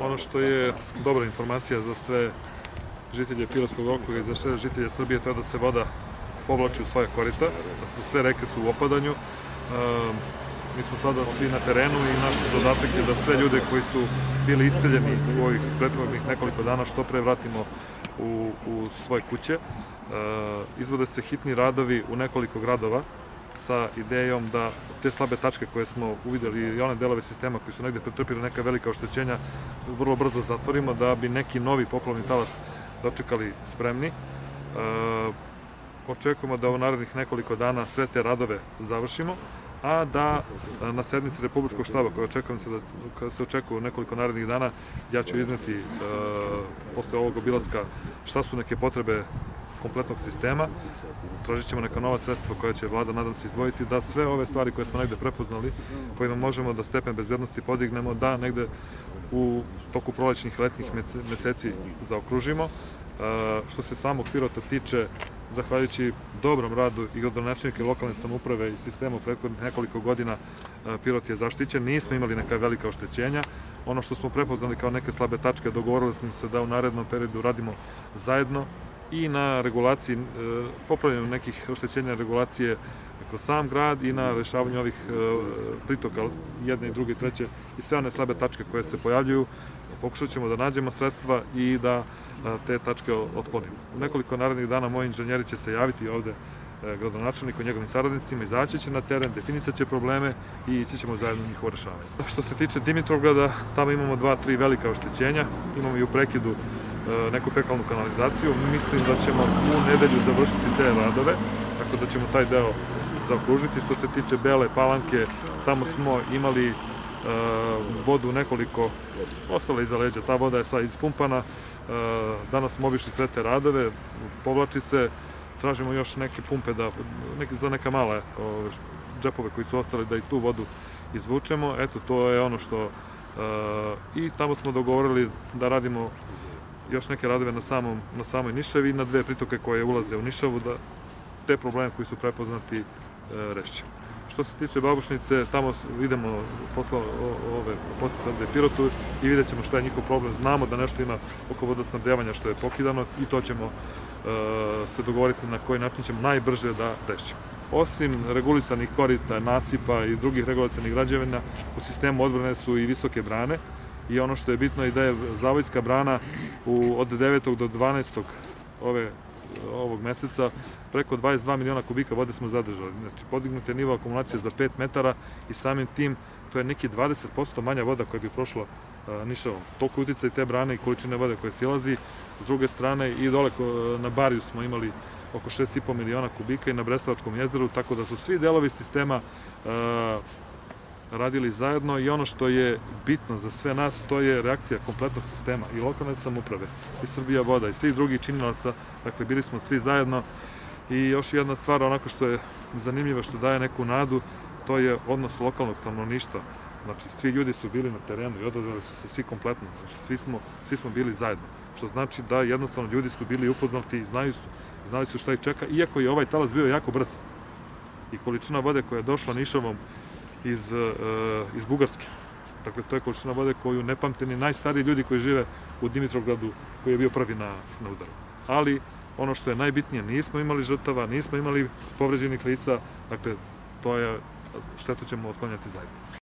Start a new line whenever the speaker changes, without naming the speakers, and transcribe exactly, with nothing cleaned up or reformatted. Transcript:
Ono što je dobra informacija za sve žitelje Pirotskog okruga i za sve žitelje Srbije, to je da se voda povlači u svoje korita, da sve reke su u opadanju. Mi smo sada svi na terenu i naš zadatak je da sve ljude koji su bili iseljeni u ovih prethodnih nekoliko dana što pre vratimo u, u svoje kuće. Izvode se hitni radovi u nekoliko gradova sa idejom da te slabe tačke koje smo uvideli i one delove sistema koji su negde pretrpili neka velika oštećenja vrlo brzo zatvorimo da bi neki novi poplavni talas dočekali spremni. Očekujemo da u narednih nekoliko dana sve te radove završimo, a da na sednici Republičkog štaba, koja se očekuje u nekoliko narednih dana, ja ću izneti posle ovog obilaska šta su neke potrebe kompletnog sistema. Tražit ćemo neka nova sredstva koja će vlada, nadam se, izdvojiti, da sve ove stvari koje smo negde prepoznali, kojima možemo da stepen bezbednosti podignemo, da negde u toku prolećnih i letnjih meseci zaokružimo. Što se samog Pirota tiče, zahvaljujući dobrom radu i gradonačelnika i lokalne samouprave i sistema u prethodnih nekoliko godina, Pirot je zaštićen, nismo imali neka velika oštećenja. Ono što smo prepoznali kao neke slabe tačke, dogovorili smo se da u narednom periodu radimo zajedno i na regulaciji, popravljanju nekih oštećenja regulacije kroz sam grad i na rešavanju ovih pritoka jedne i druge i treće i sve one slabe tačke koje se pojavljuju. Pokušat ćemo da nađemo sredstva i da te tačke otklonimo. U nekoliko narednih dana moji inženjeri će se javiti ovde gradonačelniku i njegovim saradnicima, izaći će na teren, definisat će probleme i ići ćemo zajedno u njihovo rešavanje. Što se tiče Dimitrovgrada, tamo imamo dva, tri velika oštećenja, imamo i u prekidu neku fekalnu kanalizaciju. Mislim da ćemo u nedelju završiti te radove, tako da ćemo taj deo zaokružiti. Što se tiče Bele Palanke, tamo smo imali vodu nekoliko ostala iza leđa, ta voda je sad ispumpana, danas smo obišli sve te radove, povlači se, tražimo još neke pumpe za neka mala džepove koji su ostali da i tu vodu izvučemo. Eto, to je ono što i tamo smo dogovorili da radimo još neke radove na samoj Nišavi i na dve pritoke koje ulaze u Nišavu, da te probleme koji su prepoznati rešćemo. Što se tiče Babušnice, tamo idemo posle ove posete ovde Pirotu i vidjet ćemo šta je njihov problem. Znamo da nešto ima oko vodosnabdevanja što je pokidano i to ćemo se dogovoriti na koji način ćemo najbrže da rešimo. Osim regulisanih korita, nasipa i drugih regulacionih građevina, u sistemu odbrane su i visoke brane i ono što je bitno je da je Zavojska brana od devetog do dvanaestog ovog meseca preko dvadeset dva miliona kubika vode smo zadržali. Znači, podignut je nivo akumulacije za pet metara i samim tim to je neki dvadeset posto manja voda koja bi prošla Nišavom. Toliko uticaj te brane i količine vode koje silazi. S druge strane, i dole na Bariju smo imali oko šest i po miliona kubika i na Brestovačkom jezeru, tako da su svi delovi sistema radili zajedno i ono što je bitno za sve nas, to je reakcija kompletnog sistema i lokalne samouprave i Srbija voda i svih drugih činilaca. Dakle, bili smo svi zajedno i još jedna stvar, onako što je zanimljiva, što daje neku nadu, to je odnos lokalnog stanovništva. Znači, svi ljudi su bili na terenu i odazvali su se svi kompletno. Znači, svi smo, svi smo bili zajedno. Što znači da jednostavno ljudi su bili upoznati i znali su, znali su šta ih čeka, iako je ovaj talas bio jako brz. I količina vode koja je došla Nišavom iz, iz Bugarske. Dakle, to je količina vode koju ne pamte ni najstariji ljudi koji žive u Dimitrovgradu, koji je bio prvi na, na udaru. Ali, ono što je najbitnije, nismo imali žrtava, nismo imali povređenih lica, dakle, to je, štetu ćemo otklanjati zajedno.